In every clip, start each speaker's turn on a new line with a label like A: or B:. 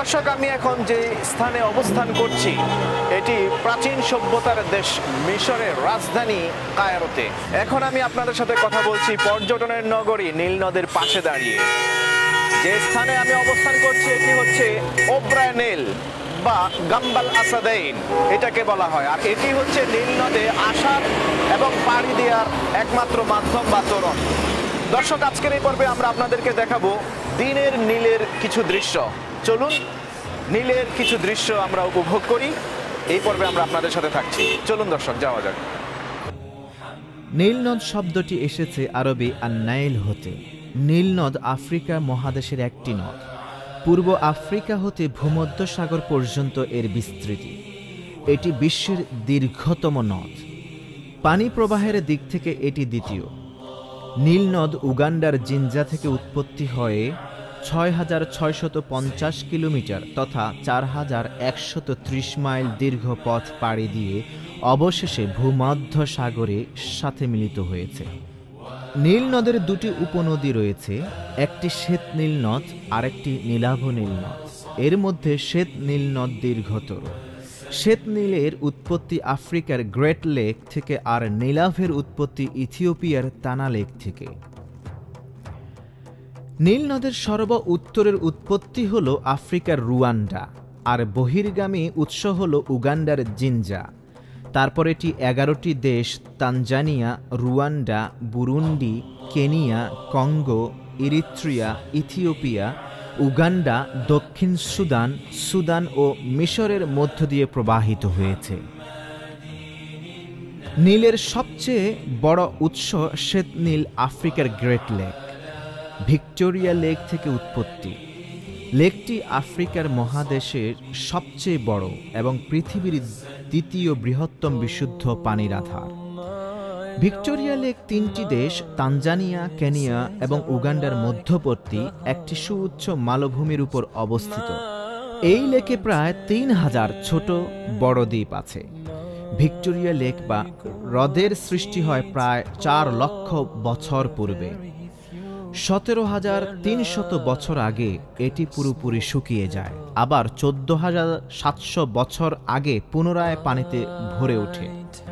A: দর্শক, আমি এখন যে স্থানে অবস্থান করছি এটি প্রাচীন সভ্যতার দেশ মিশরের রাজধানী কায়রোতে। এখন আমি আপনাদের সাথে কথা বলছি পর্যটনের নগরী নীল নদের পাশে দাঁড়িয়ে। যে স্থানে আমি অবস্থান করছি এটি হচ্ছে ওবরায় নীল বা গাম্বাল আসাদাইন এটাকে বলা হয়। আর এটি হচ্ছে নীল নদে আসার এবং পাড়ি দেওয়ার একমাত্র মাধ্যম বা তোরণ। দর্শক, আজকের এই পর্বে আমরা আপনাদেরকে দেখাবো দিনের নীলের কিছু দৃশ্য। চলুন নীলের কিছু দৃশ্য আমরা উপভোগ করি। এই পর্বে আমরা আপনাদের সাথে থাকছি। চলুন দর্শক, যাওয়া যাক।
B: নীল নদ শব্দটি এসেছে আরবি আন-নাইল হতে। নীল নদ আফ্রিকা মহাদেশের একটি নদ। পূর্ব আফ্রিকা হতে ভূমধ্যসাগর পর্যন্ত এর বিস্তৃতি। এটি বিশ্বের দীর্ঘতম নদ। পানি প্রবাহের দিক থেকে এটি দ্বিতীয়। নীল নদ উগান্ডার জিঞ্জা থেকে উৎপত্তি হয়ে ৬,৬৫০ কিলোমিটার তথা ৪,১৩০ মাইল দীর্ঘ পথ পাড়ি দিয়ে অবশেষে ভূমধ্যসাগরের সাথে মিলিত হয়েছে। নীল নদের দুটি উপনদী রয়েছে, একটি শ্বেত নীল নদ আর একটি নীলাভ নীল নদ। এর মধ্যে শ্বেত নীল নদ দীর্ঘতর। শ্বেত নীলের উৎপত্তি আফ্রিকার গ্রেট লেক থেকে আর নীলাভের উৎপত্তি ইথিওপিয়ার তানা লেক থেকে। নীল নদের সর্ব উত্তরের উৎপত্তি হল আফ্রিকার রুয়ান্ডা আর বহির্গামী উৎস হল উগান্ডার জিঞ্জা। তারপর এটি ১১টি দেশ Tanzania, Rwanda, Burundi, Kenya, Congo, Eritrea, Ethiopia, Uganda, দক্ষিণ সুদান, সুদান ও মিশরের মধ্য দিয়ে প্রবাহিত হয়েছে। নীলের সবচেয়ে বড় উৎস শ্বেত নীল আফ্রিকার গ্রেট লেক। ভিক্টোরিয়া লেক থেকে উৎপত্তি। লেকটি আফ্রিকার মহাদেশের সবচেয়ে বড় এবং পৃথিবীর দ্বিতীয় বৃহত্তম বিশুদ্ধ পানির আধার। ভিক্টোরিয়া লেক ৩টি দেশ তানজানিয়া, কেনিয়া এবং উগান্ডার মধ্যবর্তী একটি সুউচ্চ মালভূমির উপর অবস্থিত। এই লেকে প্রায় ৩,০০০ ছোট বড় দ্বীপ আছে। ভিক্টোরিয়া লেক বা হ্রদের সৃষ্টি হয় প্রায় ৪ লক্ষ বছর পূর্বে। ১৭,৩০০ বছর আগে এটি পুরোপুরি শুকিয়ে যায়, আবার ১৪,৭০০ বছর আগে পুনরায় পানিতে ভরে ওঠে।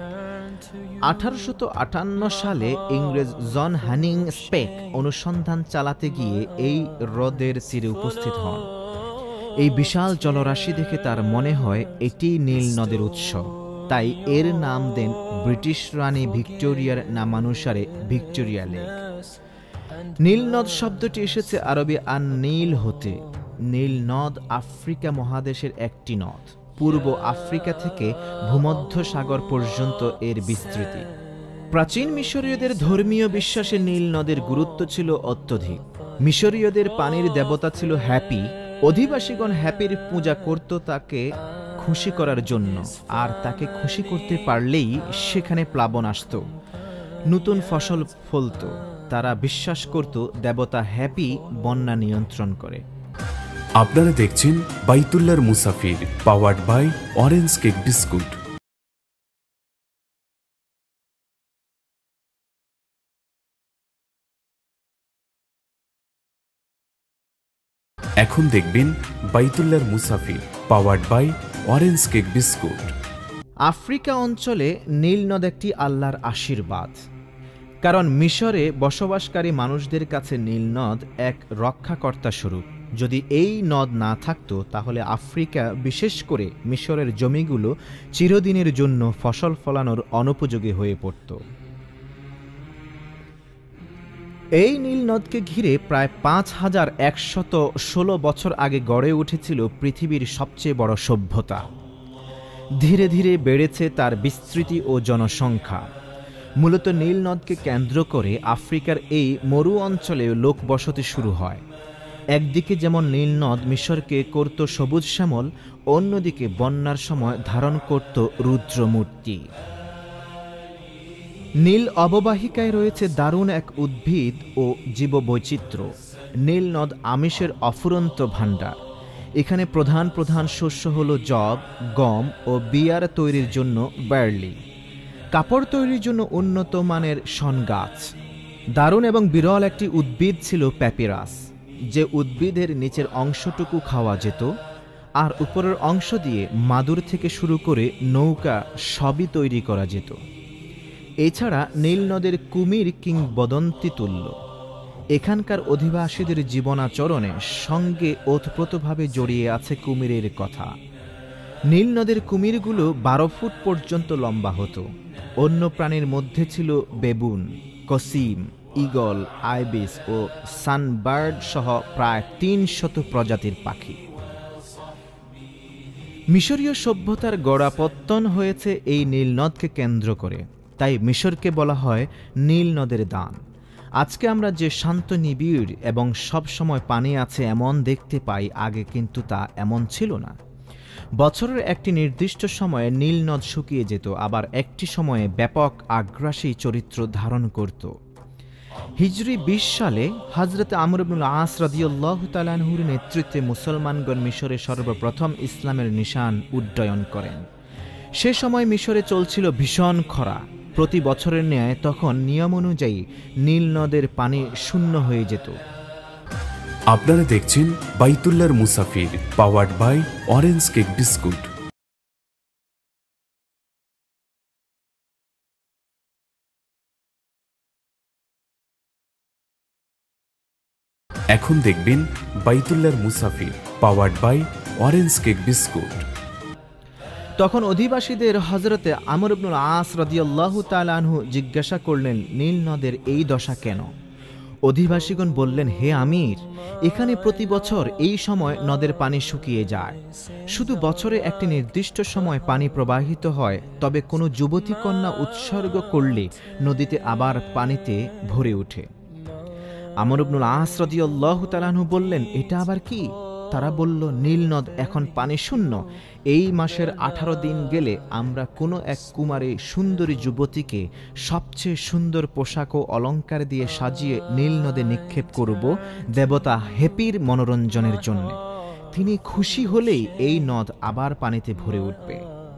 B: ১৮৫৮ সালে ইংরেজ জন হানিং স্পেক অনুসন্ধান চালাতে গিয়ে এই হ্রদের তীরে উপস্থিত হন। এই বিশাল জলরাশি দেখে তার মনে হয় এটি নীল নদের উৎস, তাই এর নাম দেন ব্রিটিশ রানী ভিক্টোরিয়ার নামানুসারে ভিক্টোরিয়া লেক। নীল নদ শব্দটি এসেছে আরবি আন-নীল হতে। নীল নদ আফ্রিকা মহাদেশের একটি নদ। পূর্ব আফ্রিকা থেকে ভূমধ্যসাগর পর্যন্ত এর বিস্তৃতি। প্রাচীন মিশরীয়দের ধর্মীয় বিশ্বাসে নীল নদের গুরুত্ব ছিল অত্যধিক। মিশরীয়দের পানির দেবতা ছিল হ্যাপি। অধিবাসীগণ হ্যাপির পূজা করত তাকে খুশি করার জন্য, আর তাকে খুশি করতে পারলেই সেখানে প্লাবন আসত, নতুন ফসল ফলত। তারা বিশ্বাস করত দেবতা হ্যাপি বন্যা নিয়ন্ত্রণ করে।
C: আপনারা দেখছেন বাইতুল্লাহর মুসাফির, powered by orange cake biscuit. এখন দেখবেন বাইতুল্লাহর মুসাফির, powered by orange cake biscuit.
B: Africa অঞ্চলে নীল নদ একটি আল্লাহর আশীর্বাদ, কারণ মিশরে বসবাসকারী মানুষদের কাছে নীল নদ এক রক্ষাকর্তা স্বরূপ। যদি এই নদ না থাকতো তাহলে আফ্রিকা, বিশেষ করে মিশরের জমিগুলো চিরদিনের জন্য ফসল ফলানোর অনুপযোগী হয়ে পড়ত। এই নীল নদকে ঘিরে প্রায় ৫,১১৬ বছর আগে গড়ে উঠেছিল পৃথিবীর সবচেয়ে বড় সভ্যতা। ধীরে ধীরে বেড়েছে তার বিস্তৃতি ও জনসংখ্যা। মূলত নীল নদকে কেন্দ্র করে আফ্রিকার এই মরু অঞ্চলে লোকবসতি শুরু হয়। একদিকে যেমন নীল নদ মিশরকে করত সবুজ শ্যামল, অন্যদিকে বন্যার সময় ধারণ করত রুদ্রমূর্তি। নীল অববাহিকায় রয়েছে দারুণ এক উদ্ভিদ ও জীববৈচিত্র্য। নীল নদ আমিষের অফুরন্ত ভাণ্ডার। এখানে প্রধান প্রধান শস্য হল যব, গম ও বিয়ার তৈরির জন্য বার্লি। কাপড় তৈরির জন্য উন্নত মানের শন গাছ। দারুণ এবং বিরল একটি উদ্ভিদ ছিল প্যাপিরাস, যে উদ্ভিদের নিচের অংশটুকু খাওয়া যেত আর উপরের অংশ দিয়ে মাদুর থেকে শুরু করে নৌকা সবই তৈরি করা যেত। এছাড়া নীল নদের কুমির কিংবদন্তি তুল্য। এখানকার অধিবাসীদের জীবনাচরণে সঙ্গে ওতপ্রোতভাবে জড়িয়ে আছে কুমিরের কথা। নীল নদের কুমিরগুলো 12 ফুট পর্যন্ত লম্বা হতো। অন্য প্রাণীর মধ্যে ছিল বেবুন, কসিম, ঈগল, আইবিস ও সানবার্ড সহ প্রায় 300 প্রজাতির পাখি। মিশরীয় সভ্যতার গোড়াপত্তন হয়েছে এই নীল নদকে কেন্দ্র করে, তাই মিশরকে বলা হয় নীল নদের দান। আজকে আমরা যে শান্ত নিবিড় এবং সব সময় পানি আছে এমন দেখতে পাই, আগে কিন্তু তা এমন ছিল না। বছরের একটি নির্দিষ্ট সময়ে নীল নদ শুকিয়ে যেত, আবার একটি সময়ে ব্যাপক আগ্রাসী চরিত্র ধারণ করত। হিজরি 20 সালে হযরত আমর ইবনুল আস রাদিয়াল্লাহু তাআলা আনহুর নেতৃত্বে মুসলমানগণ মিশরে সর্বপ্রথম ইসলামের নিশান উড্ডয়ন করেন। সে সময় মিশরে চলছিল ভীষণ খরা। প্রতি বছরের ন্যায় তখন নিয়ম অনুযায়ী নীল নদের পানি শূন্য হয়ে যেত।
C: আপনারা দেখছেন বাইতুল্লাহর মুসাফির, powered by orange cake biscuit. এখন দেখবেন বাইতুল্লাহর মুসাফির, powered by orange cake biscuit.
B: তখন অধিবাসীদের হযরতে আমর ইবনুল আস রাদিয়াল্লাহু তাআলা আনহু জিজ্ঞাসা করলেন, নীল নদের এই দশা কেন? অধিবাসীগণ বললেন, হে আমির, এখানে প্রতি বছর এই সময় নদের পানি শুকিয়ে যায়। শুধু বছরে একটি নির্দিষ্ট সময় পানি প্রবাহিত হয়, তবে কোনো যুবতী কন্যা উৎসর্গ করলে নদীতে আবার পানিতে ভরে ওঠে। আমর ইবনুল আস রাদিয়াল্লাহু তাআলা আনহু বললেন, এটা আবার কি? তারা বলল, নীল নদ এখন পানি শূন্য। এই মাসের 18 দিন গেলে আমরা কোনো এক কুমারী সুন্দরী যুবতীকে সবচেয়ে সুন্দর পোশাক ও অলংকার দিয়ে সাজিয়ে নীল নদে নিক্ষেপ করব দেবতা হেপির মনোরঞ্জনের জন্য। তিনি খুশি হলেই এই নদ আবার পানিতে ভরে উঠবে।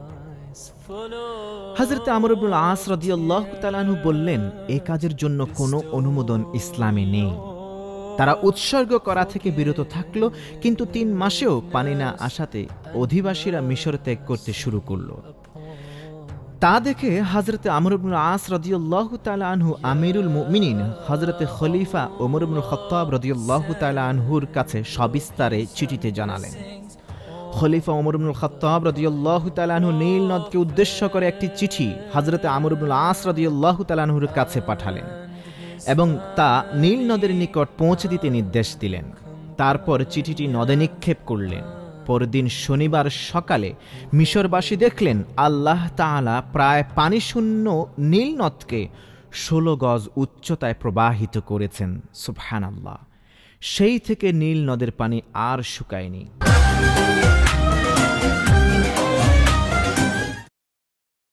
B: হযরত আমর ইবনুল আস রাদিয়াল্লাহু তাআলা আনহু বললেন, এই কাজের জন্য কোনো অনুমোদন ইসলামে নেই। তারা উৎসর্গ করা থেকে বিরত থাকল, কিন্তু 3 মাসেও পানি না আসাতে অধিবাসীরা মিশর ত্যাগ করতে শুরু করল। তা দেখে হযরত আমর ইবনুল আস রাদিয়াল্লাহু তাআলা আনহু আমিরুল মুমিনিন হযরতে খলিফা ওমর ইবনুল খাত্তাব রাদিয়াল্লাহু তাআলা আনহুর কাছে সবিস্তারে চিঠিতে জানালেন। খলিফা ওমর ইবনুল খাত্তাব রাদিয়াল্লাহু তাআলা আনহু নীল নদকে উদ্দেশ্য করে একটি চিঠি হযরতে আমর ইবনুল আস রাদিয়াল্লাহু তাআলা আনহুর কাছে পাঠালেন এবং তা নীল নদের নিকট পৌঁছে দিতে নির্দেশ দিলেন। তারপর চিঠিটি নদে নিক্ষেপ করলেন। পরদিন শনিবার সকালে মিশরবাসী দেখলেন আল্লাহ তাআলা প্রায় পানি শূন্য নীল নদকে 16 গজ উচ্চতায় প্রবাহিত করেছেন। সুবহানাল্লাহ। সেই থেকে নীল নদের পানি আর শুকায়নি।